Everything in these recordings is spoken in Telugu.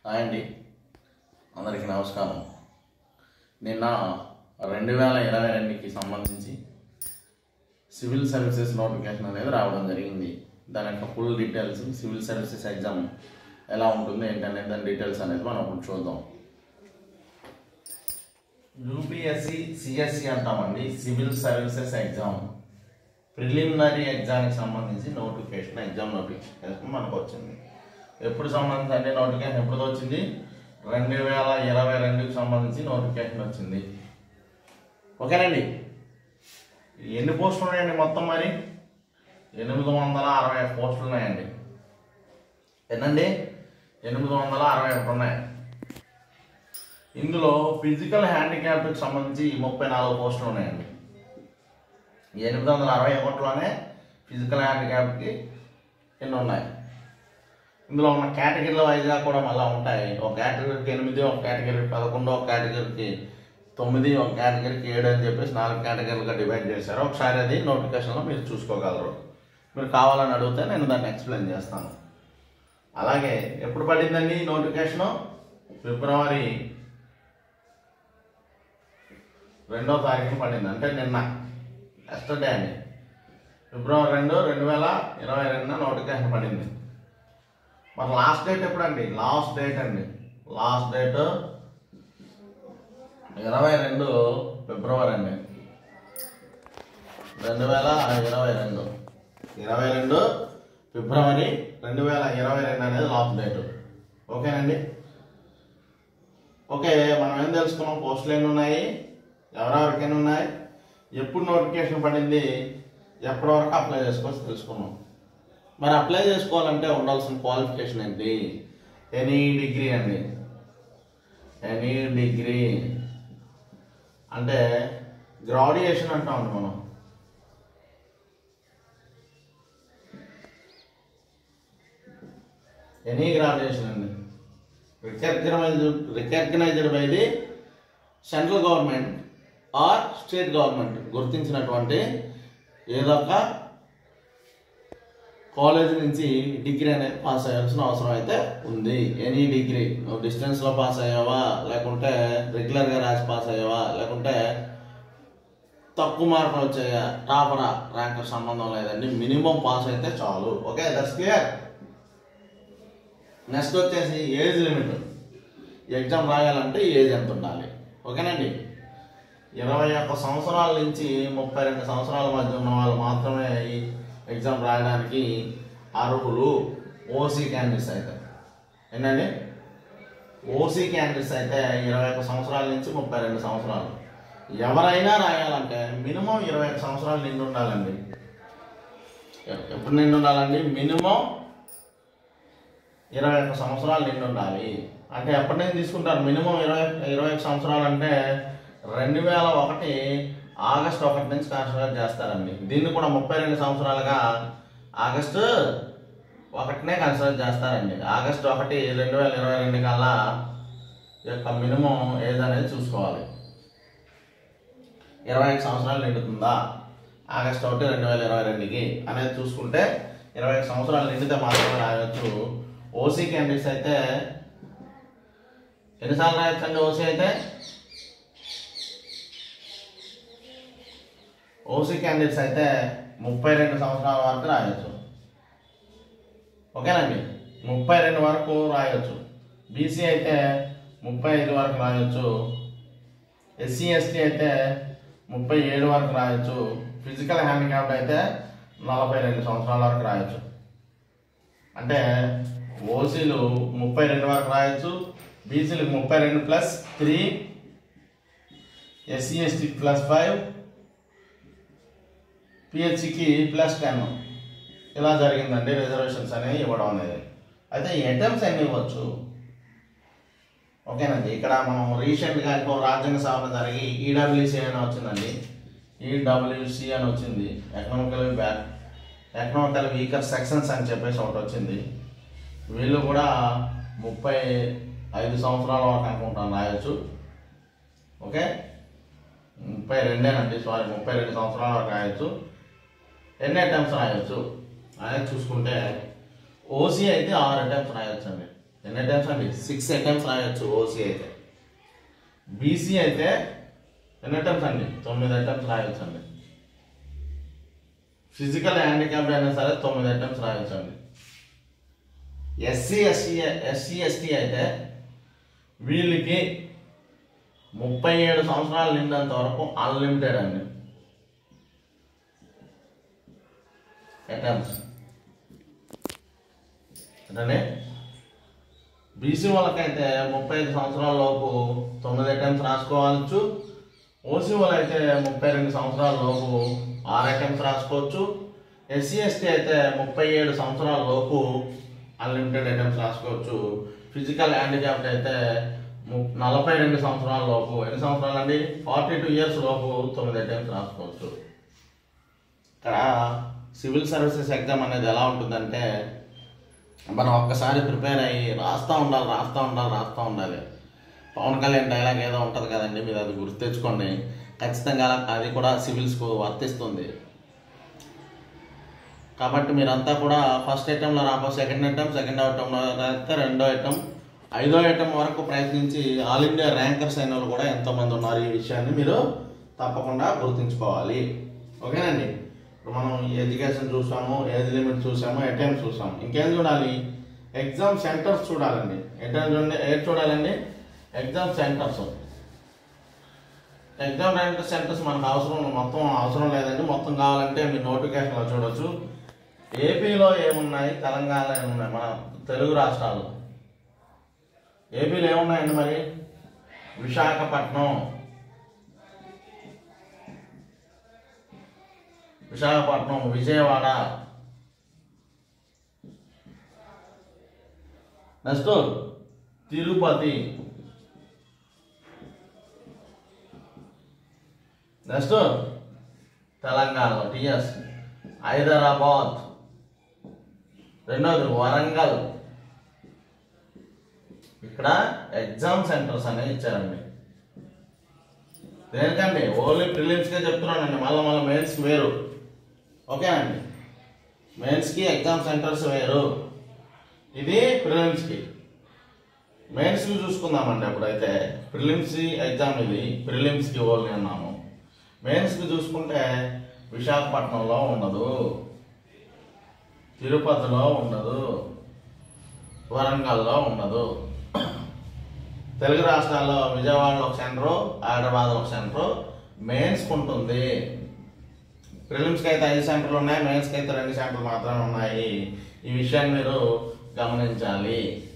హాయ్ అండి, అందరికీ నమస్కారం. నిన్న 2022కి సంబంధించి సివిల్ సర్వీసెస్ నోటిఫికేషన్ అనేది రావడం జరిగింది. దాని యొక్క full details, civil services exam ఎలా ఉంటుంది ఏంటనేది దాని డీటెయిల్స్ అనేది మనం ఇప్పుడు చూద్దాం. యూపీఎస్సి సిఎస్సి అంటామండి, సివిల్ సర్వీసెస్ ఎగ్జామ్ ప్రిలిమినరీ ఎగ్జామ్కి సంబంధించి ఎగ్జామ్ నోటిఫికేషన్ మనకు వచ్చింది. ఎప్పుడు సంబంధించి అంటే నోటిఫికేషన్ ఎప్పుడు వచ్చింది? 2022కి సంబంధించి నోటిఫికేషన్ వచ్చింది. ఓకేనండి. ఎన్ని పోస్టులు ఉన్నాయండి మొత్తం? మరి 860 పోస్టులు ఉన్నాయండి. ఏంటండి? 861 ఉన్నాయి. ఇందులో ఫిజికల్ హ్యాండిక్యాప్కి సంబంధించి 34 పోస్టులు ఉన్నాయండి. 861లోనే ఫిజికల్ హ్యాండిక్యాప్కి ఎన్ని ఉన్నాయి? ఇందులో ఉన్న కేటగిరీల వైజ్గా కూడా మళ్ళీ ఉంటాయి. ఒక కేటగిరీకి 8, ఒక కేటగిరీకి 11, ఒక కేటగిరీకి 9, ఒక కేటగిరీకి 7 అని చెప్పేసి 4 కేటగిరీలుగా డివైడ్ చేశారు. ఒకసారి అది నోటిఫికేషన్లో మీరు చూసుకోగలరు. మీరు కావాలని అడిగితే నేను దాన్ని ఎక్స్ప్లెయిన్ చేస్తాను. అలాగే ఎప్పుడు పడిందండి నోటిఫికేషను? ఫిబ్రవరి 2వ తారీఖున పడింది. అంటే నిన్న, ఎస్టర్డే అండి. ఫిబ్రవరి 2, 2022 నోటిఫికేషన్ పడింది. మరి లాస్ట్ డేట్ ఎప్పుడండి? లాస్ట్ డేట్ 22 ఫిబ్రవరి అండి. 2022 ఫిబ్రవరి 2022 అనేది లాస్ట్ డేట్. ఓకేనండి. ఓకే, మనం ఏం తెలుసుకున్నాం? పోస్టులు ఎన్ని ఉన్నాయి, ఎవరెవరికి ఎన్ని ఉన్నాయి, ఎప్పుడు నోటిఫికేషన్ పడింది, ఎప్పటి వరకు అప్లై చేసుకోవచ్చు తెలుసుకున్నాం. మరి అప్లై చేసుకోవాలంటే ఉండాల్సిన క్వాలిఫికేషన్ ఏంటి? ఎనీ డిగ్రీ అండి. ఎనీ డిగ్రీ అంటే గ్రాడ్యుయేషన్ అంటామండి మనం. ఎనీ గ్రాడ్యుయేషన్ అండి. Recognised by the central government or state government గుర్తించినటువంటి ఏదో ఒక కాలేజ్ నుంచి డిగ్రీ అనేది పాస్ అయ్యాల్సిన అవసరం అయితే ఉంది. ఎనీ డిగ్రీ, నువ్వు డిస్టెన్స్లో పాస్ అయ్యావా, లేకుంటే రెగ్యులర్గా రాసి పాస్ అయ్యావా, లేకుంటే తక్కువ మార్కులు వచ్చాయా, టాపరా, ర్యాంక్ సంబంధం లేదండి. మినిమం పాస్ అయితే చాలు. Okay, that's clear. నెక్స్ట్ వచ్చేసి ఏజ్ లిమిట్. ఎగ్జామ్ రాయాలంటే ఏజ్ ఎంత ఉండాలి? ఓకేనండి. 21 సంవత్సరాల నుంచి 32 సంవత్సరాల మధ్య ఉన్న వాళ్ళు మాత్రమే ఈ ఎగ్జామ్ రాయడానికి అర్హులు. ఓసీ క్యాండిడేట్స్ అయితే ఏంటండి? ఓసీ క్యాండిడేట్స్ అయితే 21 సంవత్సరాల నుంచి 32 సంవత్సరాలు ఎవరైనా రాయాలంటే మినిమం 21 సంవత్సరాలు నిండి ఉండాలండి. ఎప్పుడు నిండి ఉండాలండి? మినిమం 21 సంవత్సరాలు నిండి ఉండాలి. అంటే ఎప్పటి నుంచి తీసుకుంటారు? మినిమం 21 సంవత్సరాలు అంటే 2001 ఆగస్టు 1 నుంచి కన్సిడర్ చేస్తారండి. దీన్ని కూడా 32 సంవత్సరాలుగా ఆగస్టు 1నే కన్సిడర్ చేస్తారండి. ఆగస్టు 1, 2022 కల్లా యొక్క మినిమం ఏజ్ అనేది చూసుకోవాలి. 21 సంవత్సరాలు నిండుతుందా ఆగస్టు 1, 2022కి అనేది చూసుకుంటే 21 సంవత్సరాలు నిండితే మాత్రమే రాయవచ్చు. ఓసీ క్యాండిడేట్స్ అయితే ఎన్నిసార్లు రాయొచ్చండి? ఓసీ క్యాండిడేట్స్ అయితే 32 సంవత్సరాల వరకు రాయొచ్చు. ఓకేనండి, 32 వరకు రాయొచ్చు. బీసీ అయితే 35 వరకు రాయొచ్చు. ఎస్సీ ఎస్టీ అయితే 37 వరకు రాయొచ్చు. ఫిజికల్ హ్యాండిక్యాప్డ్ అయితే 42 సంవత్సరాల వరకు రాయొచ్చు. అంటే ఓసీలు 32 వరకు రాయొచ్చు, బీసీలకు 32+3, ఎస్సీ ఎస్టీ +5, పిహెచ్సికి +10 ఇలా జరిగిందండి. రిజర్వేషన్స్ అనేవి ఇవ్వడం అనేది. అయితే అటెంప్ట్స్ ఎన్ని ఇవ్వచ్చు? ఓకేనండి. ఇక్కడ మనం రీసెంట్గా రాజ్యాంగ సవరణ జరిగి ఈడబ్ల్యూసీ అని వచ్చిందండి. ఈడబ్ల్యూసీ అని వచ్చింది. ఎకనామికల్ వీకర్ సెక్షన్స్ అని చెప్పేసి ఒకటి వచ్చింది. వీళ్ళు కూడా 35 సంవత్సరాల వరకు అనుకుంటాను రాయొచ్చు. ఓకే, 32 సంవత్సరాల వరకు రాయొచ్చు. ఎన్ని అటెంప్ట్స్ రాయొచ్చు అనేది చూసుకుంటే ఓసీ అయితే 6 అటెంప్ట్స్ రాయొచ్చు అండి. ఎన్ని అటెంప్ట్స్ అండి? 6 అటెంప్ట్స్ రాయొచ్చు ఓసీ అయితే. బీసీ అయితే ఎన్ని అటెంప్ట్స్ అండి? 9 అటెంప్ట్స్ రాయొచ్చు అండి. ఫిజికల్ హ్యాండిక్యాప్డ్ అయినా సరే 9 అటెంప్ట్స్ రాయొచ్చు అండి. ఎస్సీ ఎస్టీ అయితే వీళ్ళకి 37 సంవత్సరాలు నిండినంత వరకు అన్లిమిటెడ్ అండి అటెంప్ట్స్. అంటే బీసీ వాళ్ళకైతే 35 సంవత్సరాల లోపు 9 అటెంప్ట్స్ రాసుకోవచ్చు. ఓసీ వాళ్ళైతే 32 సంవత్సరాల లోపు 6 అటెంప్ట్స్ రాసుకోవచ్చు. ఎస్సీ ఎస్టీ అయితే 37 సంవత్సరాల లోపు అన్లిమిటెడ్ అటెంప్ట్స్ రాసుకోవచ్చు. ఫిజికల్ హ్యాండిక్యాప్డ్ అయితే 42 సంవత్సరాల లోపు, ఎన్ని సంవత్సరాలు అండి? 42 ఇయర్స్ లోపు 9 అటెంప్ట్స్ రాసుకోవచ్చు. ఇక్కడ సివిల్ సర్వీసెస్ ఎగ్జామ్ అనేది ఎలా ఉంటుందంటే మనం ఒక్కసారి ప్రిపేర్ అయ్యి రాస్తూ ఉండాలి. పవన్ కళ్యాణ్ డైలాగ్ ఏదో ఉంటుంది కదండి, మీరు అది గుర్తు తెచ్చుకోండి. ఖచ్చితంగా అది కూడా సివిల్స్కు వర్తిస్తుంది. కాబట్టి మీరంతా కూడా ఫస్ట్ అటెంప్ట్లో రాకపోతే సెకండ్ అటెంప్ట్లో రాస్తే రెండో అటెంప్ట్, 5వ అటెంప్ట్ వరకు ప్రయత్నించి ఆల్ ఇండియా ర్యాంకర్స్ అయిన వాళ్ళు కూడా ఎంతోమంది ఉన్నారు. ఈ విషయాన్ని మీరు తప్పకుండా గుర్తుంచుకోవాలి. ఓకేనండి. ఇప్పుడు మనం ఎడ్యుకేషన్ చూసాము, ఏజ్ లిమిట్ చూసాము, అటెంప్ట్ చూసాము. ఇంకేం చూడాలి? ఎగ్జామ్ సెంటర్స్ చూడాలండి. ఏది చూడాలండి? Exam centres. ఎగ్జామ్ సెంటర్స్ మనకు మొత్తం అవసరం లేదండి. మొత్తం కావాలంటే మీరు నోటిఫికేషన్లో చూడవచ్చు. ఏపీలో ఏమున్నాయి, తెలంగాణలో ఏమున్నాయి, మన తెలుగు రాష్ట్రాలు. ఏపీలో ఏమున్నాయండి మరి? విశాఖపట్నం, విజయవాడ, నెక్స్ట్ తిరుపతి, నెక్స్ట్ తెలంగాణలో టిఎస్ హైదరాబాద్, రెండవది వరంగల్. ఇక్కడ ఎగ్జామ్ సెంటర్స్ అనేవి ఇచ్చారండి. దేనికండి? ఓన్లీ ప్రిలిమ్స్కే చెప్తున్నానండి. మళ్ళీ మెయిన్స్ వేరు. ఓకేనండి. మెయిన్స్కి ఎగ్జామ్ సెంటర్స్ వేరు, ఇది ప్రిలిమ్స్కి. మెయిన్స్కి చూసుకుందామండి. అప్పుడైతే ప్రిలిమ్స్ ఎగ్జామ్ ఇది, ప్రిలిమ్స్కి ఓన్లీ అన్నాము. మెయిన్స్కి చూసుకుంటే విశాఖపట్నంలో ఉండదు, తిరుపతిలో ఉండదు, వరంగల్లో ఉండదు. తెలుగు రాష్ట్రాల్లో విజయవాడలో ఒక సెంటరు, హైదరాబాద్లో ఒక సెంటరు మెయిన్స్కి ఉంటుంది. ప్రిలిమ్స్కి అయితే 5 సెంటర్లు ఉన్నాయి, మెయిన్స్కి అయితే 2 సెంటర్లు మాత్రమే ఉన్నాయి. ఈ విషయాన్ని మీరు గమనించాలి.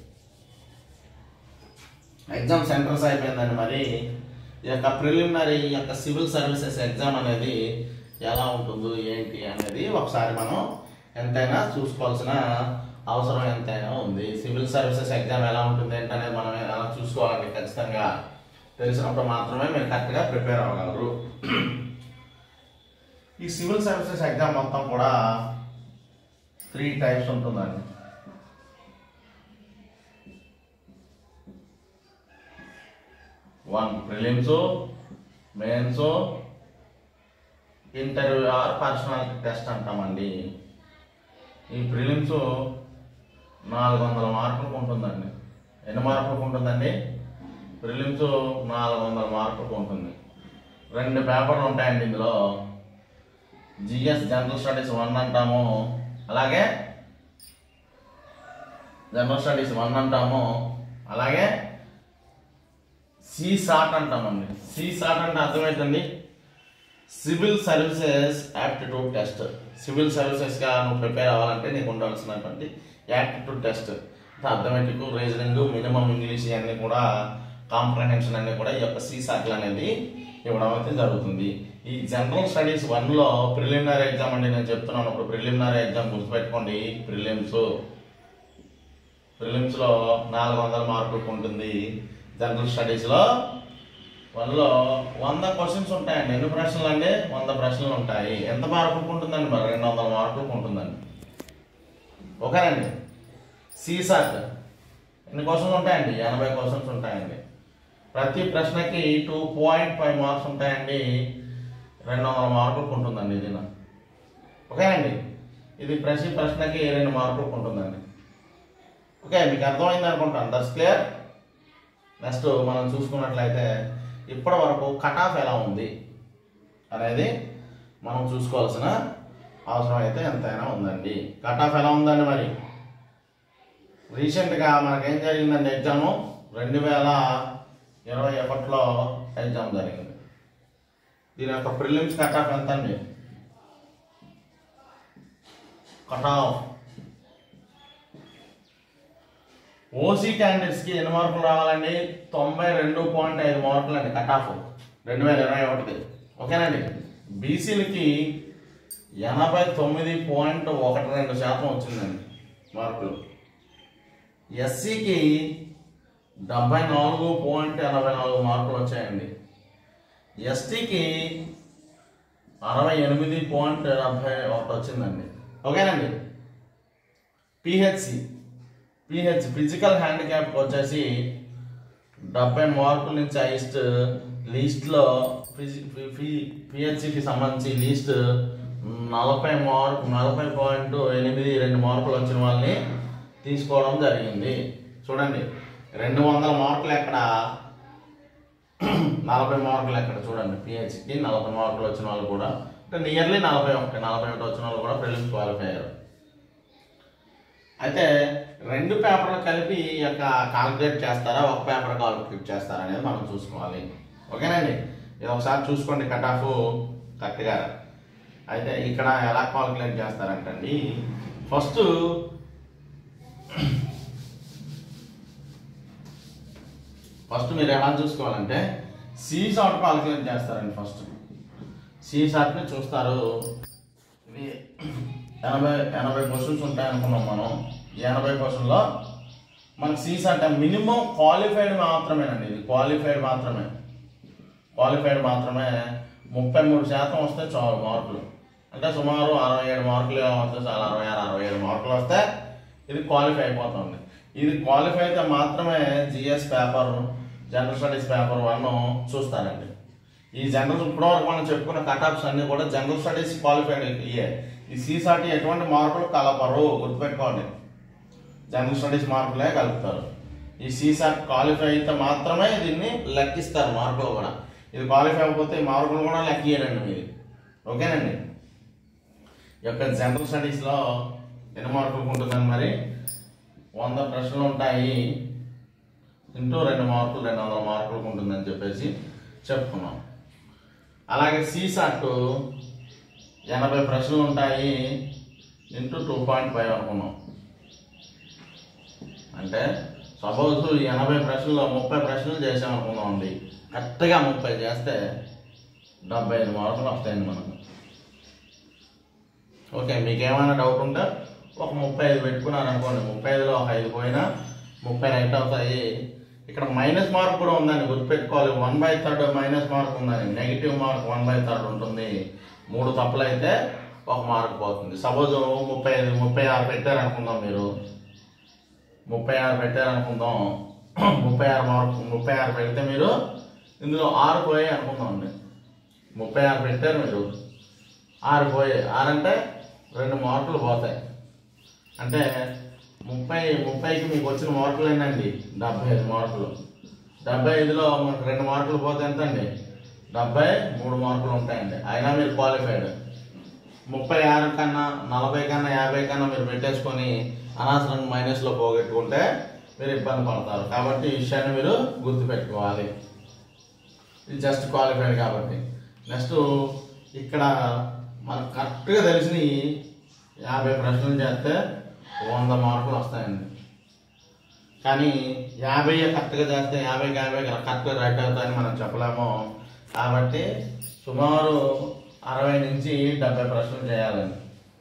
ఎగ్జామ్ సెంటర్స్ అయిపోయిందండి. మరి ఈ యొక్క ప్రిలిమినరీ సివిల్ సర్వీసెస్ ఎగ్జామ్ అనేది ఎలా ఉంటుందో ఏంటి అనేది ఒకసారి మనం ఎంతైనా చూసుకోవాల్సిన అవసరం ఎంతైనా ఉంది. సివిల్ సర్వీసెస్ ఎగ్జామ్ ఎలా ఉంటుంది ఏంటనేది మనం ఎలా చూసుకోవాలండి. ఖచ్చితంగా తెలిసినప్పుడు మాత్రమే మీరు కరెక్ట్గా ప్రిపేర్ అవ్వగలరు. ఈ సివిల్ సర్వీసెస్ ఎగ్జామ్ మొత్తం కూడా 3 టైప్స్ ఉంటుందండి. One prelims, mains, interview or personality test అంటామండి. ఈ ప్రిలిమ్స్ 400 మార్కులకు ఉంటుందండి. ఎన్ని మార్కులకు ఉంటుందండి? ప్రిలిమ్స్ 400 మార్కులకు ఉంటుంది. 2 పేపర్లు ఉంటాయండి ఇందులో. జిఎస్ జనరల్ స్టడీస్ 1 అంటాము, అలాగే జనరల్ స్టడీస్ 1 అంటాము, అలాగే CSAT అంటామండి. CSAT అంటే అర్థమవుతుంది civil services aptitude test. Civil సర్వీసెస్గా నువ్వు ప్రిపేర్ అవ్వాలంటే నీకు ఉండాల్సినటువంటి aptitude test. Arithmetic, reasoning, minimum English అన్నీ కూడా, కాంప్రహెన్షన్ అన్నీ కూడా ఈ యొక్క CSAT అనేది ఇవ్వడం అయితే జరుగుతుంది. ఈ జనరల్ స్టడీస్ 1లో ప్రిలిమినరీ ఎగ్జామ్ అండి నేను చెప్తున్నాను. ఇప్పుడు ప్రిలిమినరీ ఎగ్జామ్ గుర్తుపెట్టుకోండి. ప్రిలిమ్స్లో 400 మార్కులకు ఉంటుంది. జనరల్ స్టడీస్లో 1లో 100 క్వశ్చన్స్ ఉంటాయండి. ఎన్ని ప్రశ్నలు అండి? 100 ప్రశ్నలు ఉంటాయి. ఎంత మార్కులకు ఉంటుందండి? మరి 200 మార్కులకు ఉంటుందండి. ఓకేనండి. CSAT ఎన్ని క్వశ్చన్స్ ఉంటాయండి? 80 క్వశ్చన్స్ ఉంటాయండి. ప్రతి ప్రశ్నకి 2.5 మార్క్స్ ఉంటాయండి. 200 మార్కులకు ఉంటుందండి ఇది. ఓకేనండి. ఇది ప్రతి ప్రశ్నకి 2 మార్కులకు ఉంటుందండి. ఓకే, మీకు అర్థమైంది అనుకుంటాను. That's clear. నెక్స్ట్ మనం చూసుకున్నట్లయితే ఇప్పటి వరకు కట్ ఆఫ్ ఎలా ఉంది అనేది మనం చూసుకోవాల్సిన అవసరం అయితే ఎంతైనా ఉందండి. కట్ ఆఫ్ ఎలా ఉందండి? మరి రీసెంట్గా మనకేం జరిగిందండి? ఎగ్జాము 2021లో ఎగ్జామ్ జరిగింది. దీని యొక్క ప్రిలిమ్స్ కట్ ఆఫ్ ఎంత అండి? కట్ ఆఫ్ ఓసీ క్యాండిడేట్స్కి ఎన్ని మార్కులు రావాలండి? 92.5 మార్కులు అండి కట్ ఆఫ్ 2021. ఓకేనండి. బీసీలకి 89.12% వచ్చిందండి మార్కులు. ఎస్సీకి 74.84 మార్కులు వచ్చాయండి. ఎస్టీకి 68.71 వచ్చిందండి. ఓకేనండి. పిహెచ్సి ఫిజికల్ హ్యాండిక్యాప్కి వచ్చేసి 70 మార్కుల నుంచి హైయెస్ట్. లీస్ట్లో పిహెచ్సికి సంబంధించి లీస్ట్ 40.82 మార్కులు వచ్చిన వాళ్ళని తీసుకోవడం జరిగింది. చూడండి, 200 మార్కులు ఎక్కడ, 40 మార్కులు ఎక్కడ? చూడండి, పిహెచ్కి 40 మార్కులు వచ్చిన వాళ్ళు కూడా, అంటే నియర్లీ 41 వచ్చిన వాళ్ళు కూడా ప్రిలిమ్స్ క్వాలిఫై అయ్యారు. అయితే 2 పేపర్లు కలిపి యొక్క కాల్కులేట్ చేస్తారా, ఒక పేపర్ కాల్కులేట్ చేస్తారా అనేది మనం చూసుకోవాలి. ఓకేనండి. ఇది ఒకసారి చూసుకోండి కట్ ఆఫ్ కరెక్ట్గా. అయితే ఇక్కడ ఎలా కాల్కులేట్ చేస్తారంటండి, ఫస్ట్ మీరు ఎలా చూసుకోవాలంటే సీసాట్ కాల్కులేట్ చేస్తారండి. ఫస్ట్ సీసాట్ని చూస్తారు. ఇది 80 క్వశ్చన్స్ ఉంటాయి అనుకున్నాం మనం. 80 క్వశ్చన్లో మనకి సీసాట్ మినిమం క్వాలిఫైడ్ మాత్రమేనండి. ఇది క్వాలిఫైడ్ మాత్రమే 33% వస్తే చాలు మార్కులు. అంటే సుమారు 67 మార్కులు వస్తే చాలు. 66-67 మార్కులు వస్తే ఇది క్వాలిఫై అయిపోతుంది. ఇది క్వాలిఫై అయితే మాత్రమే GS paper, general studies paper 1 చూస్తారండి. ఈ జనరల్ ఇప్పటివరకు మనం చెప్పుకున్న కట్ ఆఫ్స్ అన్నీ కూడా జనరల్ స్టడీస్ క్వాలిఫైడ్ ఇయే. ఈ సీసాటి ఎటువంటి మార్కులు కలపరు, గుర్తుపెట్టుకోండి. జనరల్ స్టడీస్ మార్కులే కలుపుతారు. ఈ సీసాట్ క్వాలిఫై అయితే మాత్రమే దీన్ని లెక్కిస్తారు మార్కులు కూడా. ఇది క్వాలిఫై అయిపోతే మార్కులు కూడా లెక్కియరండి మీది. ఓకేనండి. ఈ యొక్క జనరల్ స్టడీస్లో ఎన్ని మార్కులకు ఉంటుందని మరి 100 ప్రశ్నలు ఉంటాయి ఇంటూ 2 మార్కులు 200 మార్కులకు ఉంటుందని చెప్పేసి చెప్పుకున్నాం. అలాగే సీసాట్ 80 ప్రశ్నలు ఉంటాయి ఇంటూ 2.5 అనుకున్నాం. అంటే సపోజ్ 80 ప్రశ్నల్లో 30 ప్రశ్నలు చేసామనుకుందాం అండి. కరెక్ట్గా 30 చేస్తే 75 మార్కులు వస్తాయండి మనకు. ఓకే, మీకేమైనా డౌట్ ఉంటే ఒక 35 పెట్టుకున్నారు అనుకోండి. 35లో ఒక 5 పోయినా 30 రైట్ అవుతాయి. ఇక్కడ మైనస్ మార్క్ కూడా ఉందండి, గుర్తుపెట్టుకోవాలి. 1/3 మైనస్ మార్క్ ఉందని, నెగిటివ్ మార్క్ 1/3 ఉంటుంది. 3 తప్పులు అయితే 1 మార్క్ పోతుంది. సపోజ్ 36 పెట్టారు అనుకుందాం. మీరు 36 పెట్టారనుకుందాం. 36 పెడితే మీరు ఇందులో 6 పోయాయి అనుకుందాం అండి. 36 పెట్టారు మీరు, 6 పోయాయి. 6 అంటే 2 మార్కులు పోతాయి. అంటే 30కి మీకు వచ్చిన మార్కులు ఏంటండి? 75 మార్కులు. 75లో మనకు 2 మార్కులు పోతే ఎంత అండి? 73 మార్కులు ఉంటాయండి. అయినా మీరు క్వాలిఫైడ్. 36 కన్నా 40 కన్నా 50 కన్నా మీరు పెట్టేసుకొని అనవసరంగా మైనస్లో పోగొట్టుకుంటే మీరు ఇబ్బంది పడతారు. కాబట్టి ఈ విషయాన్ని మీరు గుర్తుపెట్టుకోవాలి. ఇది జస్ట్ క్వాలిఫైడ్ కాబట్టి. నెక్స్ట్ ఇక్కడ మనకు కరెక్ట్గా తెలిసిన 50 ప్రశ్నలు చేస్తే 100 మార్కులు వస్తాయండి. కానీ 50 కరెక్ట్గా చేస్తే 50కి 50 కరెక్ట్గా రైట్ అవుతాయని మనం చెప్పలేము. కాబట్టి సుమారు 60 నుంచి 70 ప్రశ్నలు చేయాలండి.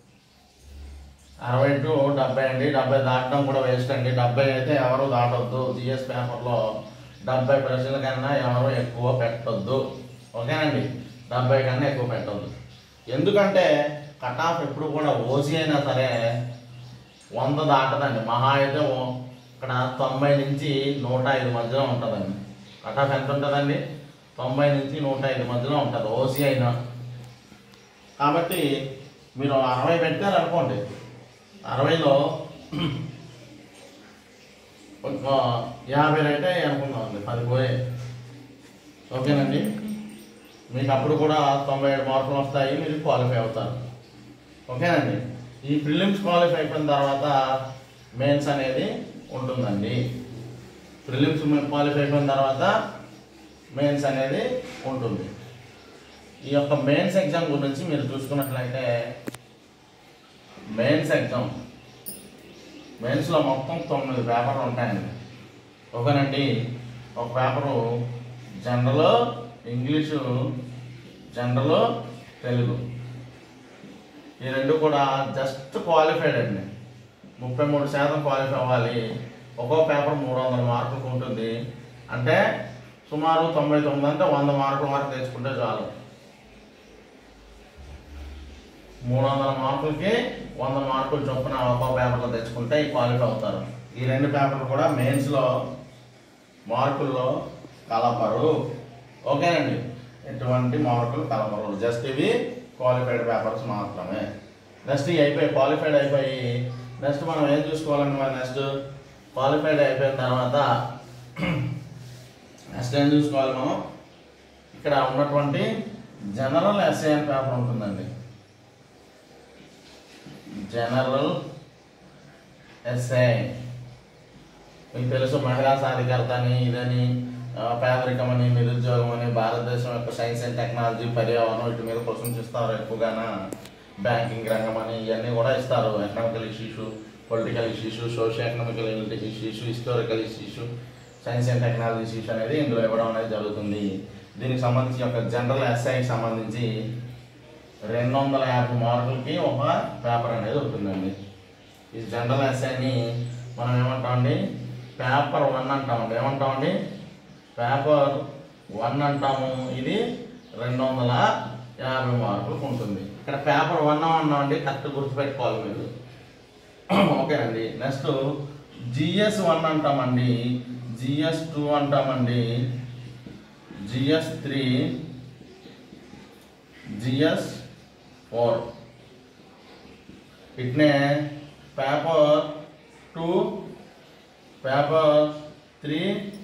60 to 70 అండి. 70 దాటడం కూడా వేస్ట్ అండి. 70 అయితే ఎవరు దాటొద్దు. జిఎస్ పేపర్లో 70 ప్రశ్నల కన్నా ఎవరు ఎక్కువ పెట్టొద్దు. ఓకేనండి. 70 కన్నా ఎక్కువ పెట్టొద్దు. ఎందుకంటే కట్ ఆఫ్ ఎప్పుడు కూడా ఓసీ అయినా సరే 100 దాటదండి. మహా అయితే ఇక్కడ 90 నుంచి 105 మధ్యలో ఉంటుందండి. కట్ ఆఫ్ ఎంత ఉంటుందండి? 90 నుంచి 105 మధ్యలో ఉంటుంది ఓసీ అయినా. కాబట్టి మీరు 60 పెట్టారు అనుకోండి. 60లో ఒక 50 రైతే అనుకుందామండి, 10 పోయే. ఓకేనండి, మీకు అప్పుడు కూడా 97 మార్కులు వస్తాయి, మీరు క్వాలిఫై అవుతారు. ఓకేనండి, ఈ ప్రిలిమ్స్ క్వాలిఫై అయిపోయిన తర్వాత మెయిన్స్ అనేది ఉంటుందండి. ప్రిలిమ్స్ క్వాలిఫై అయిపోయిన తర్వాత మెయిన్స్ అనేది ఉంటుంది. ఈ యొక్క మెయిన్స్ ఎగ్జామ్ గురించి మీరు చూసుకున్నట్లయితే, మెయిన్స్ ఎగ్జామ్ మెయిన్స్లో మొత్తం 9 పేపర్లు ఉంటాయండి. ఓకేనండి, ఒక paper general English, general Telugu, ఈ రెండు కూడా జస్ట్ క్వాలిఫైడ్ అండి. 33% క్వాలిఫై అవ్వాలి. ఒక్కో పేపర్ 300 మార్కులకు ఉంటుంది. అంటే సుమారు 99 అంటే 100 మార్కుల వరకు తెచ్చుకుంటే చాలు. 300 మార్కులకి 100 మార్కులు చొప్పున ఒక్కో పేపర్లో తెచ్చుకుంటే క్వాలిఫై అవుతారు. ఈ రెండు పేపర్లు కూడా మెయిన్స్లో మార్కుల్లో కలపరు. ఓకేనండి, ఎటువంటి మార్కులు కలపరు, జస్ట్ ఇవి క్వాలిఫైడ్ పేపర్స్ మాత్రమే. నెక్స్ట్ ఇవి అయిపోయి క్వాలిఫైడ్ అయిపోయి నెక్స్ట్ మనం ఏం చూసుకోవాలండి, మరి నెక్స్ట్ క్వాలిఫైడ్ అయిపోయిన తర్వాత నెక్స్ట్ ఏం చూసుకోవాలి మనం, ఇక్కడ ఉన్నటువంటి జనరల్ ఎస్ఏ అని పేపర్ ఉంటుందండి. జనరల్ ఎస్ఏ మీకు తెలుసు, మహిళా సాధికారత అని, ఇదని, పేదరికం అని, నిరుద్యోగం అని, భారతదేశం యొక్క సైన్స్ అండ్ టెక్నాలజీ, పర్యావరణం, వీటి మీద క్వశ్చన్స్ ఇస్తారు ఎక్కువగాన. బ్యాంకింగ్ రంగం అని ఇవన్నీ కూడా ఇస్తారు. Economical issues, political issues, socio economical issues, historical issues, science and technology issues అనేది ఇందులో ఇవ్వడం అనేది జరుగుతుంది. దీనికి సంబంధించి ఒక జనరల్ ఎస్ఐకి సంబంధించి 250 మార్కులకి ఒక పేపర్ అనేది ఉంటుందండి. ఈ జనరల్ ఎస్ఐని మనం ఏమంటామండి, పేపర్ 1 అంటామండి. ఏమంటామండి, పేపర్ 1 అంటాము. ఇది 250 మార్కులకు ఉంటుంది. ఇక్కడ పేపర్ 1 అన్నామండి, కరెక్ట్ గుర్తుపెట్టుకోవాలి మీరు. ఓకేనండి, నెక్స్ట్ జిఎస్ 1 అంటామండి, జిఎస్ 2 అంటామండి, జిఎస్ 3, జిఎస్ 4. ఇట్నే పేపర్ 2, పేపర్ 3,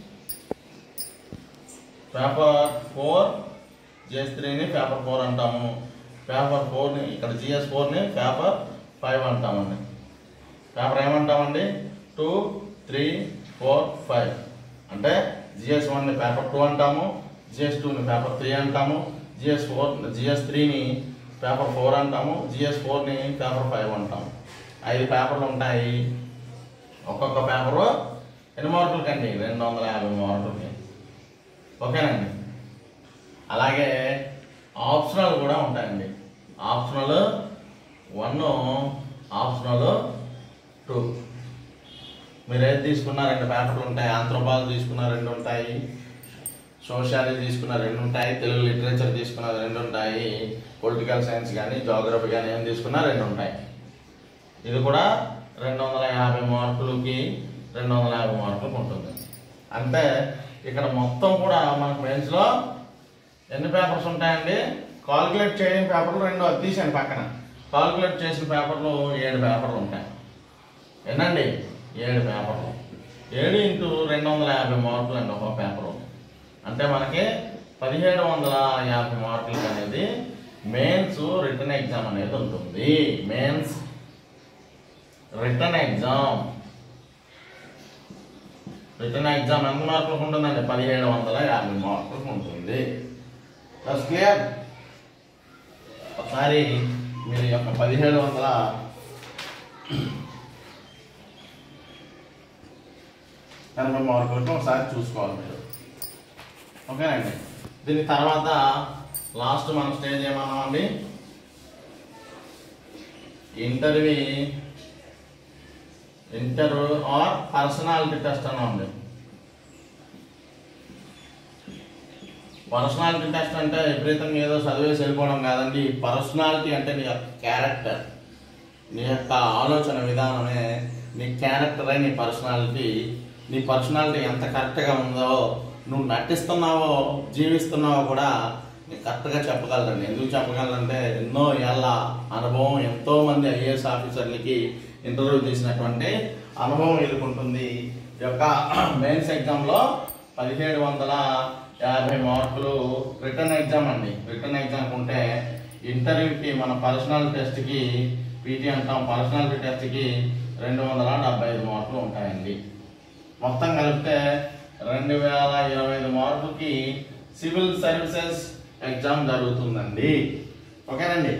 పేపర్ 4, జిఎస్ 3ని పేపర్ 4 అంటాము. పేపర్ 4ని ఇక్కడ జిఎస్ 4ని పేపర్ 5 అంటామండి. పేపర్ ఏమంటామండి, 2, 3, 4, 5. అంటే జిఎస్ 1ని పేపర్ 2 అంటాము, జిఎస్ 2ని పేపర్ 3 అంటాము, జిఎస్ 3ని పేపర్ 4 అంటాము, జిఎస్ 4ని పేపర్ 5 అంటాము. 5 పేపర్లు ఉంటాయి. ఒక్కొక్క పేపరు ఎన్ని మార్కులకండి, 250 మార్కులకి. ఓకేనండి, అలాగే ఆప్షనల్ కూడా ఉంటాయండి. Optional 1, optional 2. మీరు ఏది తీసుకున్నా 2 పేపర్లు ఉంటాయి. ఆంథ్రోపాలజీ తీసుకున్న 2 ఉంటాయి, సోషియాలజీ తీసుకున్న 2 ఉంటాయి, తెలుగు లిటరేచర్ తీసుకున్న 2 ఉంటాయి, పొలిటికల్ సైన్స్ కానీ జోగ్రఫీ కానీ ఏం తీసుకున్నా 2 ఉంటాయి. ఇది కూడా 250 మార్కులకి 250 మార్కులకు ఉంటుంది. అంటే ఇక్కడ మొత్తం కూడా మనకు మెయిన్స్లో ఎన్ని పేపర్స్ ఉంటాయండి, కాల్కులేట్ చేయని పేపర్లు 2 అది తీసాను పక్కన. కాల్కులేట్ చేసిన పేపర్లు 7 పేపర్లు ఉంటాయి. ఎన్నండి, 7 పేపర్లు. 7 ఇంటూ 250 మార్కులు అండి ఒక పేపరు. అంటే మనకి 1750 మార్కులకి అనేది మెయిన్స్ రిటర్న్ ఎగ్జామ్ అనేది ఉంటుంది. మెయిన్స్ రిటర్న్ ఎగ్జామ్ ఎంత మార్కులకు ఉంటుందండి, 1750 మార్కులకు ఉంటుంది. That's clear. ఒకసారి మీరు యొక్క 1780 మార్కులకు ఒకసారి చూసుకోవాలి మీరు. ఓకేనండి, దీని తర్వాత లాస్ట్ మన స్టేజ్ ఏమన్నామండి, ఇంటర్ ఆర్ పర్సనాలిటీ టెస్ట్ అన్నామండి. పర్సనాలిటీ టెస్ట్ అంటే విపరీతంగా ఏదో చదివేసి వెళ్ళిపోవడం కాదండి. పర్సనాలిటీ అంటే నీ యొక్క క్యారెక్టర్, నీ యొక్క ఆలోచన విధానమే నీ క్యారెక్టర్. నీ పర్సనాలిటీ ఎంత కరెక్ట్గా ఉందో, నువ్వు నటిస్తున్నావో జీవిస్తున్నావో కూడా నీకు కరెక్ట్గా చెప్పగలరండి. ఎందుకు చెప్పగలరంటే ఎన్నో ఏళ్ళ అనుభవం, ఎంతోమంది ఐఏఎస్ ఆఫీసర్లకి ఇంటర్వ్యూ చేసినటువంటి అనుభవం ఎదుర్కొంటుంది. ఈ యొక్క మెయిన్స్ ఎగ్జామ్లో 1750 మార్కులు రిటర్న్ ఎగ్జామ్ అండి. రిటర్న్ ఎగ్జామ్ ఉంటే ఇంటర్వ్యూకి మన పర్సనల్ టెస్ట్కి పీటీ అంటాం, పర్సనాలిటీ టెస్ట్కి 275 మార్కులు ఉంటాయండి. మొత్తం కలిపితే 2025 మార్కులకి సివిల్ సర్వీసెస్ ఎగ్జామ్ జరుగుతుందండి. ఓకేనండి.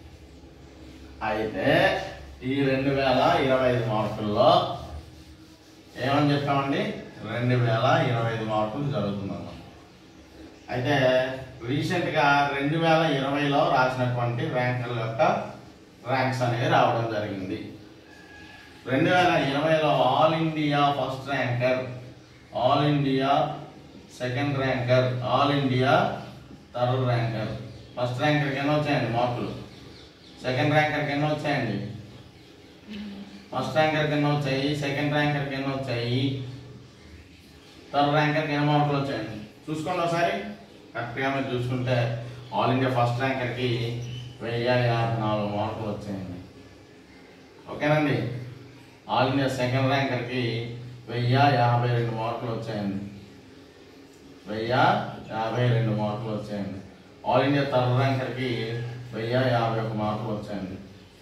అయితే ఈ 2025 మార్కుల్లో ఏమని చెప్పామండి, 2025 మార్కులు జరుగుతుందన్నమాట. అయితే రీసెంట్గా 2020లో రాసినటువంటి ర్యాంకుల యొక్క ర్యాంక్స్ అనేవి రావడం జరిగింది. 2020లో all India first ranker, all India second ranker, all India third ranker. First ర్యాంకర్కి ఎన్నో వచ్చాయండి మార్కులు, సెకండ్ ర్యాంకర్కి ఎన్నో వచ్చాయండి, ఫస్ట్ ర్యాంకర్కి ఎన్నో వచ్చాయి, సెకండ్ ర్యాంకర్కి ఎన్నో వచ్చాయి, థర్డ్ ర్యాంకర్కి ఎన్నో మార్కులు వచ్చాయండి. చూసుకోండి ఒకసారి కరెక్ట్గా మీరు చూసుకుంటే ఆల్ ఇండియా ఫస్ట్ ర్యాంకర్కి 1054 మార్కులు వచ్చాయండి. ఓకేనండి. ఆల్ ఇండియా సెకండ్ ర్యాంకర్కి 1052 మార్కులు వచ్చాయండి. 1052 మార్కులు వచ్చాయండి. ఆల్ ఇండియా థర్డ్ ర్యాంకర్కి 1051 మార్కులు వచ్చాయండి.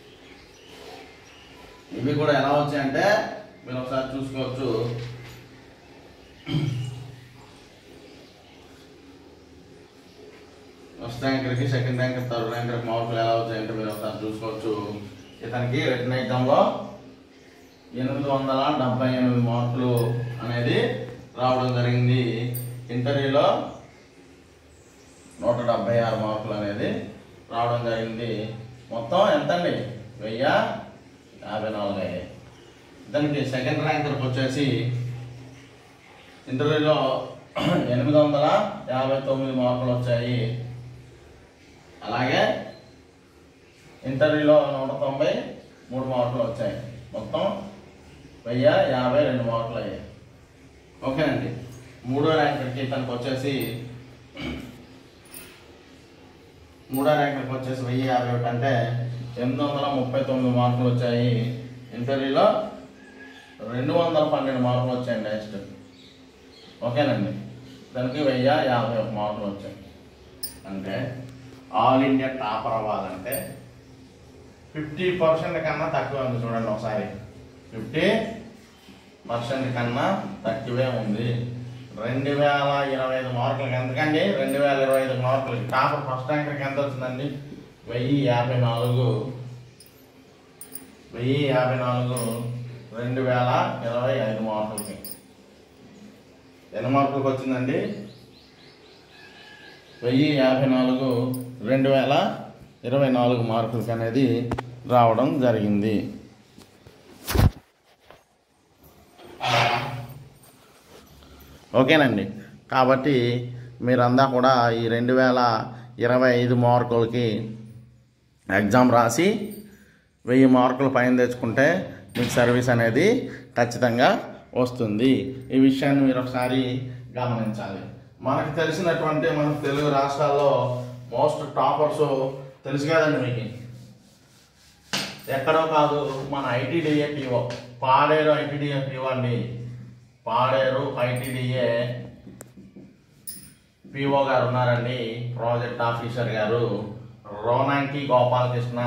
ఇవి కూడా ఎలా వచ్చాయంటే మీరు ఒకసారి చూసుకోవచ్చు. ఫస్ట్ ర్యాంకర్కి, సెకండ్ ర్యాంకర్, థర్డ్ ర్యాంకర్కి మార్కులు ఎలా వచ్చాయంటే మీరు ఒకసారి చూసుకోవచ్చు. ఇతనికి రిటర్న్ ఎగ్జామ్లో 878 మార్కులు అనేది రావడం జరిగింది. ఇంటర్వ్యూలో 176 మార్కులు అనేది రావడం జరిగింది. మొత్తం ఎంతండి, 1054 అయ్యాయి. దానికి సెకండ్ ర్యాంకర్కి వచ్చేసి ఇంటర్వ్యూలో 859 మార్కులు వచ్చాయి. అలాగే ఇంటర్వ్యూలో 193 మార్కులు వచ్చాయి. మొత్తం 1052 మార్కులు అయ్యాయి. ఓకేనండి. మూడో ర్యాంకర్కి తనకు వచ్చేసి 1051 అంటే 839 మార్కులు వచ్చాయి. ఇంటర్వ్యూలో 212 మార్కులు వచ్చాయి నెక్స్ట్. ఓకేనండి. దానికి 1051 మార్కులు వచ్చాయి. అంటే ఆల్ ఇండియా టాపర్ అవ్వాలంటే 50% కన్నా తక్కువే ఉంది. చూడండి ఒకసారి, 50% కన్నా తక్కువే ఉంది. 2025 మార్కులకి ఎందుకండి, 2025 మార్కులకి టాపర్ ఫస్ట్ ర్యాంకర్కి ఎంత వచ్చిందండి, 1054. 2025 మార్కులకి ఎన్ని మార్కులకి వచ్చిందండి, 1054 2024 మార్కులకి అనేది రావడం జరిగింది. ఓకేనండి. కాబట్టి మీరంతా కూడా ఈ 2025 మార్కులకి ఎగ్జామ్ రాసి 1000 మార్కులు పైన తెచ్చుకుంటే మీకు సర్వీస్ అనేది ఖచ్చితంగా వస్తుంది. ఈ విషయాన్ని మీరు ఒకసారి గమనించాలి. మనకు తెలిసినటువంటి మన తెలుగు రాష్ట్రాల్లో మోస్ట్ టాపర్స్ తెలుసు కదండి మీకు, ఎక్కడో కాదు, మన ITDA PO, Paderu ITDA PO అండి. పాడేరు ఐటీడీఏ పిఓ గారు ఉన్నారండి, ప్రాజెక్ట్ ఆఫీసర్ గారు రోనాంకి గోపాలకృష్ణ.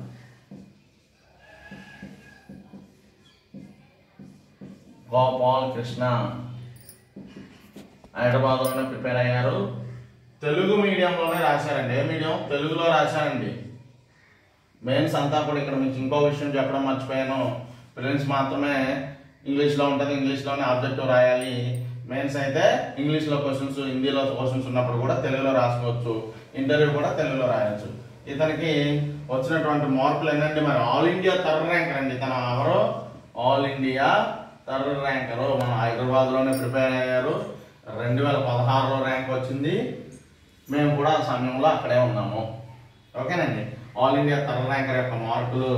హైదరాబాద్లోనే ప్రిపేర్ అయ్యారు. తెలుగు మీడియంలోనే రాశారండి. ఏ మీడియం, తెలుగులో రాశారండి. మెయిన్స్ అంతా కూడా ఇక్కడ మీకు ఇంకో విషయం చెప్పడం మర్చిపోయాను, ప్రిలిమ్స్ మాత్రమే ఇంగ్లీష్లో ఉంటుంది, ఇంగ్లీష్లోనే ఆబ్జెక్టివ్ రాయాలి. మెయిన్స్ అయితే ఇంగ్లీష్లో క్వశ్చన్స్, హిందీలో క్వశ్చన్స్ ఉన్నప్పుడు కూడా తెలుగులో రాసుకోవచ్చు. ఇంటర్వ్యూ కూడా తెలుగులో రాయొచ్చు. ఇతనికి వచ్చినటువంటి మార్కులు ఏంటంటే మరి ఆల్ ఇండియా థర్డ్ ర్యాంకర్ అండి. తన ఎవరు, ఆల్ ఇండియా థర్డ్ ర్యాంకరు. మన హైదరాబాద్లోనే ప్రిపేర్ అయ్యారు. 2016లో ర్యాంక్ వచ్చింది. మేము కూడా ఆ సమయంలో అక్కడే ఉన్నాము. ఓకేనండి. ఆల్ ఇండియా థర్డ్ ర్యాంకర్ యొక్క మార్కులు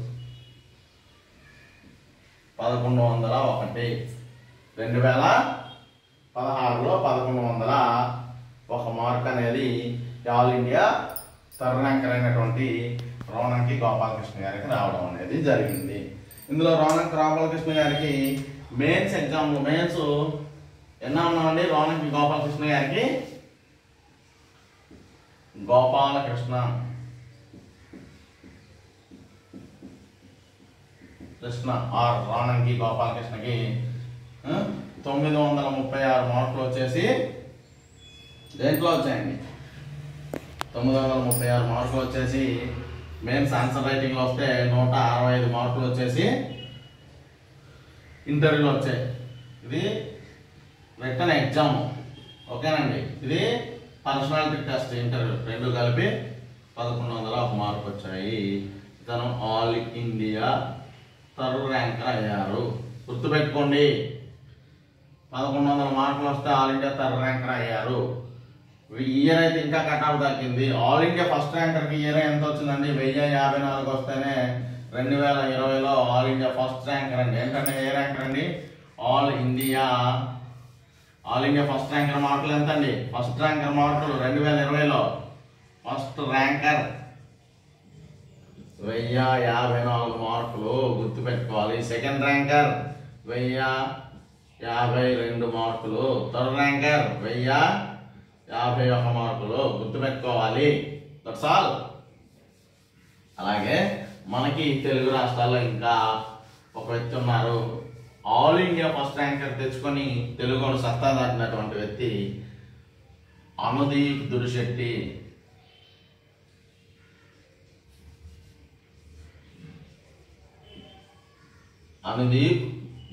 1101. 2016లో 1101 మార్క్ అనేది ఆల్ ఇండియా థర్డ్ ర్యాంకర్ అయినటువంటి రోనంకి గోపాలకృష్ణ గారికి రావడం అనేది జరిగింది. ఇందులో రోనంకి గోపాలకృష్ణ గారికి మెయిన్స్ ఎగ్జామ్ మెయిన్స్ ఎన్నో ఉన్నామండి. రోనంకి గోపాలకృష్ణ గారికి ఆర్ రానంకి గోపాలకృష్ణకి 936 మార్కులు వచ్చేసి దేంట్లో వచ్చాయండి. 936 మార్కులు వచ్చేసి మెయిన్స్ ఆన్సర్ రైటింగ్ లో వస్తే 165 మార్కులు వచ్చేసి ఇంటర్వ్యూలో వచ్చాయి. ఇది రిటర్న్ ఎగ్జామ్. ఓకేనండి. ఇది పర్సనాలిటీ టెస్ట్ ఇంటర్వ్యూ రెండు కలిపి 1101 మార్కులు వచ్చాయి. ఇతను ఆల్ ఇండియా థర్డ్ ర్యాంకర్ అయ్యారు. గుర్తుపెట్టుకోండి, 1100 మార్కులు వస్తే ఆల్ ఇండియా థర్డ్ ర్యాంకర్ అయ్యారు. ఇయర్ అయితే ఇంకా కట్ ఆఫ్ దక్కింది. ఆల్ ఇండియా ఫస్ట్ ర్యాంకర్కి ఇయర్ ఎంత వచ్చిందండి? 1054 వస్తేనే 2020లో ఆల్ ఇండియా ఫస్ట్ ర్యాంకర్ అండి. ఏంటంటే ఏ ర్యాంకర్ అండి? ఆల్ ఇండియా ఫస్ట్ ర్యాంకర్ మార్కులు ఎంత అండి? ఫస్ట్ ర్యాంకర్ మార్కులు 2020లో ఫస్ట్ ర్యాంకర్ 1054 మార్కులు గుర్తుపెట్టుకోవాలి. సెకండ్ ర్యాంకర్ 1052 మార్కులు. థర్డ్ ర్యాంకర్ 1051 మార్కులు గుర్తుపెట్టుకోవాలి. That's all. అలాగే మనకి తెలుగు రాష్ట్రాల్లో ఇంకా ఒక వ్యక్తి ఉన్నారు. ఆల్ ఇండియా ఫస్ట్ ర్యాంకర్ తెచ్చుకొని తెలుగును సత్తా దాటినటువంటి వ్యక్తి అనుదీప్ దురిశెట్టి. అనుదీప్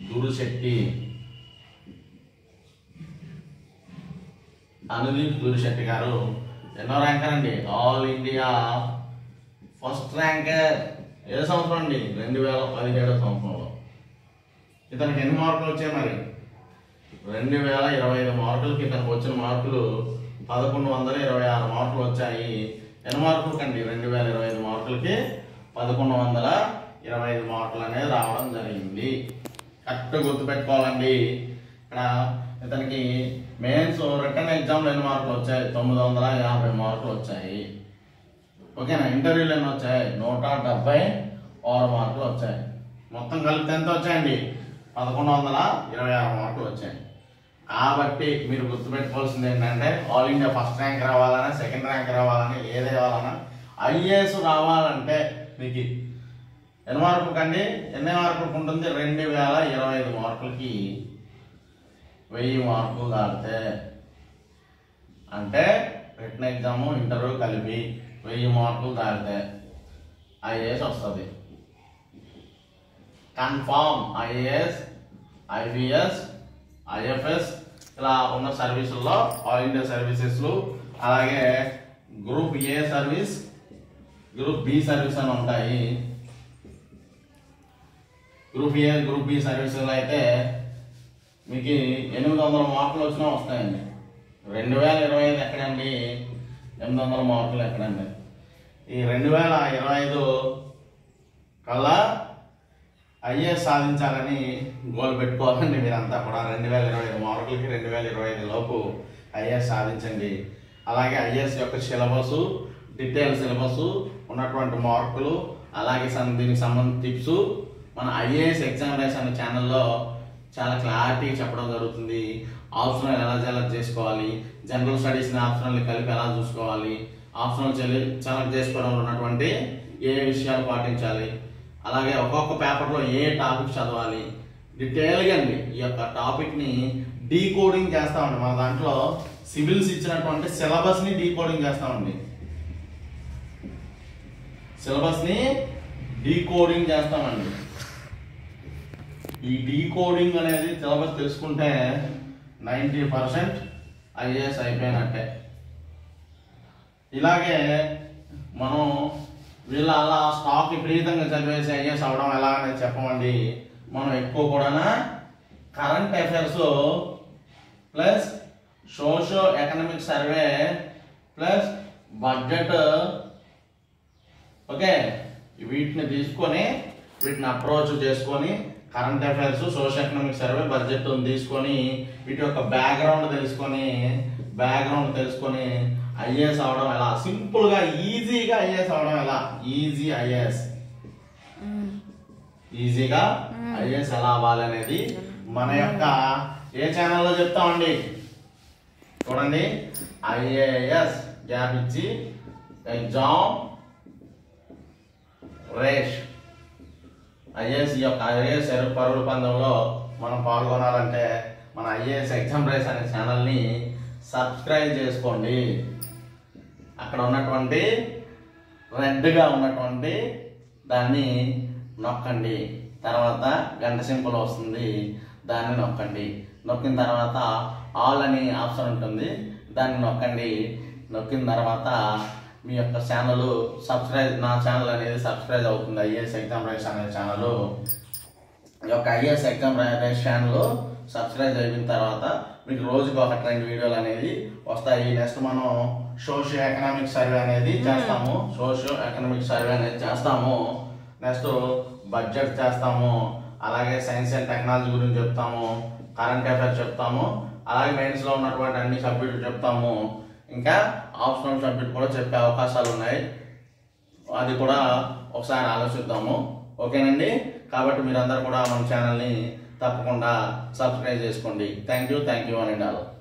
దురిశెట్టి గారు ఎన్నో ర్యాంకర్ అండి? All India first ranker. ఏ సంవత్సరం అండి? 2017 సంవత్సరంలో. ఇతనికి ఎన్ని మార్కులు వచ్చాయి మరి? 2025 మార్కులకి ఇతనికి వచ్చిన మార్కులు 1126 మార్కులు వచ్చాయి. ఎన్ని మార్కులు కండి? 2025 మార్కులకి 1125 మార్కులు అనేది రావడం జరిగింది. కరెక్ట్ గుర్తుపెట్టుకోవాలండి. ఇక్కడ ఇతనికి మెయిన్స్ రిటర్న్ ఎగ్జామ్లో ఎన్ని మార్కులు వచ్చాయి? 950 మార్కులు వచ్చాయి. ఓకేనా? ఇంటర్వ్యూలు ఎన్ని వచ్చాయి? 176 మార్కులు వచ్చాయి. మొత్తం కలిపితే ఎంత వచ్చాయండి? 1126 మార్కులు వచ్చాయి. కాబట్టి మీరు గుర్తుపెట్టుకోవాల్సింది ఏంటంటే ఆల్ ఇండియా ఫస్ట్ ర్యాంక్ రావాలన్నా సెకండ్ ర్యాంక్ రావాలన్నా ఏది రావాలన్నా ఐఏఎస్ రావాలంటే మీకు ఎన్ని మార్కులు కండి? ఎన్ని మార్కులకు ఉంటుంది? 2025 మార్కులకి 1000 మార్కులు దాటితే అంటే రిటర్న్ ఎగ్జాము ఇంటర్వ్యూ కలిపి 1000 మార్కులు దాటితే ఐఏఎస్ వస్తుంది. కన్ఫామ్ ఐఏఎస్, ఐబిఎస్, ఐఎఫ్ఎస్ ఇలా ఉన్న సర్వీసుల్లో ఆల్ ఇండియా సర్వీసెస్లు, అలాగే group A service, group B service అని ఉంటాయి. గ్రూప్ ఏ, గ్రూప్ బి సర్వీసులు అయితే మీకు 800 మార్కులు వచ్చినా వస్తాయండి. 2025 ఎక్కడండి? 800 మార్కులు ఎక్కడండి? ఈ 2025 కల్లా ఐఏఎస్ సాధించాలని గోల్ పెట్టుకోవాలండి మీరంతా కూడా. 2025 మార్కులకి 2025 లోపు ఐఏఎస్ సాధించండి. అలాగే ఐఏఎస్ యొక్క సిలబస్, డీటెయిల్ సిలబస్, ఉన్నటువంటి మార్కులు, అలాగే దీనికి సంబంధించిన టిప్స్ మన ఐఏఎస్ ఎగ్జామినేషన్ ఛానల్లో చాలా క్లారిటీ చెప్పడం జరుగుతుంది. ఆప్షనల్ ఎలా సెలెక్ట్ చేసుకోవాలి, జనరల్ స్టడీస్ని ఆప్షనల్ని కలిపి ఎలా చూసుకోవాలి, ఆప్షనల్ సెలెక్ట్ చేసుకోవడంలో ఉన్నటువంటి ఏ విషయాలు పాటించాలి, అలాగే ఒక్కొక్క పేపర్లో ఏ టాపిక్ చదవాలి, డీటెయిల్గా అండి ఈ యొక్క టాపిక్ని డీకోడింగ్ చేస్తామండి. మన దాంట్లో సివిల్స్ ఇచ్చినటువంటి సిలబస్ని డీకోడింగ్ చేస్తామండి. సిలబస్ని డీకోడింగ్ చేస్తామండి. ఈ డీకోడింగ్ అనేది సిలబస్ తెలుసుకుంటే 90% ఐఏఎస్ అయిపోయినట్టే. ఇలాగే మనం వీళ్ళ అలా స్టాక్ విపరీతంగా చదివేసి ఐఏఎస్ అవడం ఎలా అనేది చెప్పమండి. మనం ఎక్కువ కూడా current affairs plus socio economic survey plus budget, okay, వీటిని తీసుకొని వీటిని అప్రోచ్ చేసుకొని current affairs, social economic survey, budget తీసుకొని వీటి యొక్క బ్యాక్గ్రౌండ్ తెలుసుకొని ఐఏఎస్ అవడం ఎలా, సింపుల్ గా ఈజీగా ఐఏఎస్ అవడం ఎలా, ఈజీగా ఐఏఎస్ ఎలా అవ్వాలి అనేది మన యొక్క ఏ ఛానల్లో చెప్తామండి చూడండి, ఐఏఎస్ గ్యాప్ ఇచ్చి ఎగ్జామ్ రేష్ ఐఏఎస్ యొక్క ఐఏఎస్ పరుల పందెంలో మనం పాల్గొనాలంటే మన ఐఏఎస్ ఎగ్జామ్ రేస్ అనే ఛానల్ని సబ్స్క్రైబ్ చేసుకోండి. అక్కడ ఉన్నటువంటి రెడ్గా ఉన్నటువంటి దాన్ని నొక్కండి. తర్వాత గంట సింబల్ వస్తుంది, దాన్ని నొక్కండి. నొక్కిన తర్వాత ఆల్ అని ఆప్షన్ ఉంటుంది, దాన్ని నొక్కండి. నొక్కిన తర్వాత మీ యొక్క ఛానల్ సబ్స్క్రైబ్, నా ఛానల్ అనేది సబ్స్క్రైబ్ అవుతుంది. ఐఏఎస్ ఎగ్జామ్ రేస్ అనే ఛానల్, ఈ యొక్క IAS exam race channel subscribe అయిన తర్వాత మీకు రోజుకి ఒక 2 వీడియోలు అనేది వస్తాయి. నెక్స్ట్ మనం సోషియో ఎకనామిక్ సర్వే అనేది చేస్తాము. సోషియో ఎకనామిక్ సర్వే అనేది చేస్తాము. నెక్స్ట్ బడ్జెట్ చేస్తాము. అలాగే సైన్స్ అండ్ టెక్నాలజీ గురించి చెప్తాము. కరెంట్ అఫైర్స్ చెప్తాము. అలాగే మెయిన్స్లో ఉన్నటువంటి అన్ని సబ్జెక్టులు చెప్తాము. ఇంకా ఆప్షనల్ సబ్జెక్ట్ కూడా చెప్పే అవకాశాలు ఉన్నాయి. అది కూడా ఒకసారి ఆలోచిద్దాము. ఓకేనండి. కాబట్టి మీరందరూ కూడా మన ఛానల్ని తప్పకుండా సబ్స్క్రైబ్ చేసుకోండి. థ్యాంక్ యూ అని ఆల్.